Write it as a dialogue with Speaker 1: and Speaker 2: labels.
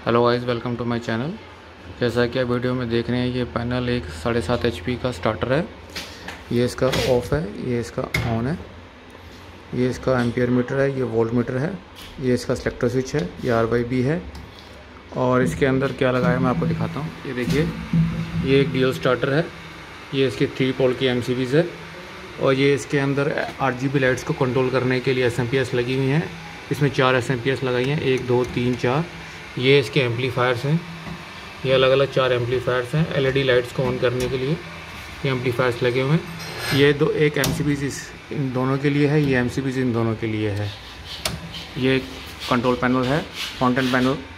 Speaker 1: Hello guys, welcome to my channel. जैसा कि आप वीडियो में देख रहे हैं, ये पैनल एक 7.5 HP का स्टार्टर है। ये इसका ऑफ़ है, ये इसका ऑन है। ये इसका एम्पियर मीटर है, ये वोल्ट मीटर है। ये इसका सेलेक्टर स्विच है, ये RYB है। और इसके अंदर क्या लगा है मैं आपको दिखाता हूँ। ये देखिए, ये एक डीएल स्टार्टर है। ये इसकी 3 पोल की MCBs है। और ये इसके अंदर RGB लाइट्स को कंट्रोल करने के लिए SMPS लगी हुई हैं। इसमें 4 SMPS लगाई हैं, 1 2 3 4। ये इसके एम्पलीफायर्स हैं। ये अलग अलग 4 एम्पलीफायर्स हैं। LED लाइट्स को ऑन करने के लिए ये एम्पलीफायर्स लगे हुए हैं। ये एक MCBs इन दोनों के लिए है, ये MCBs इन दोनों के लिए है। ये कंट्रोल पैनल है, फ्रंट एंड पैनल